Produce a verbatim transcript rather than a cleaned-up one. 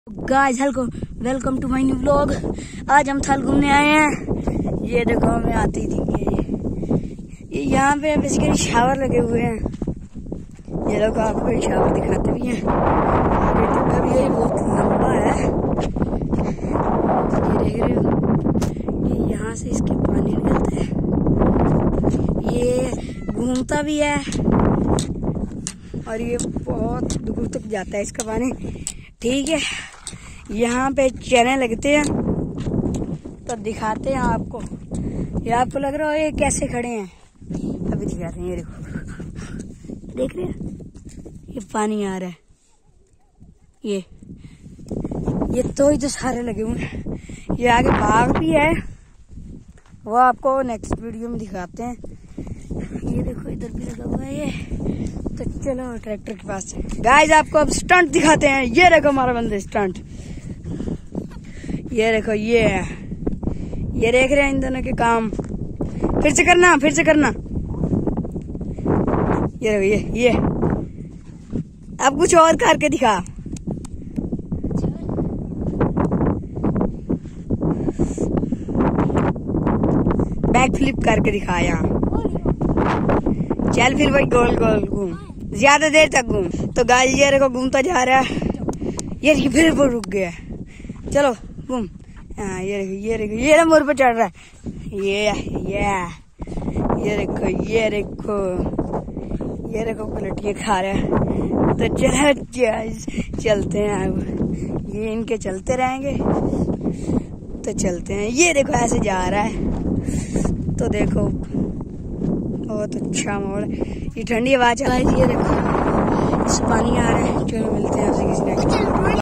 Guys hello welcome to my new vlog. आज हम थल घूमने आए हैं। ये देखो हमें आती थी ये ये यहाँ पे बेसिकली शावर लगे हुए हैं। ये लोग आपको शावर दिखाते भी हैं। आगे डिब्बा भी है, बहुत लंबा है। ये देख रहे हो, ये यहाँ से इसके पानी निकलता है। ये घूमता भी है और ये बहुत दूर तक जाता है इसका पानी। ठीक है, यहाँ पे चने लगते हैं तो दिखाते हैं आपको। ये आपको लग रहा है ये कैसे खड़े हैं, अभी दिखाते हैं। ये देखो, देख रहे हैं ये पानी आ रहा है। ये ये तो ही तो सारे लगे हुए हैं। ये आगे बाग भी है, वो आपको नेक्स्ट वीडियो में दिखाते हैं। ये देखो इधर भी लगा हुआ है ये। तो चलो ट्रैक्टर के पास गाइस आपको अब स्टंट दिखाते हैं। ये देखो हमारा बंदे स्टंट, ये देखो ये है। ये देख रहे हैं इन दोनों के काम। फिर से करना, फिर से करना। ये देखो ये ये अब कुछ और करके दिखा। बैक फ्लिप करके दिखा यहाँ। चल फिर भाई गोल गोल घूम, ज्यादा देर तक घूम। तो गाइस ये देखो घूमता जा रहा है। ये फिर वो रुक गया। चलो घूम। हाँ ये देखो ये देखो ये मोर पे चढ़ रहा है। ये ये ये देखो ये देखो ये देखो पलटियाँ खा रहा है। तो चलो चलते हैं अब। ये इनके चलते रहेंगे तो चलते हैं। ये देखो ऐसे जा रहा है। तो देखो बहुत अच्छा माहौल है। ये ठंडी हवा चला है। ये देखो इस पानी आ रहा है। चलो मिलते हैं आपसे किसी नेक्स्ट वीडियो में।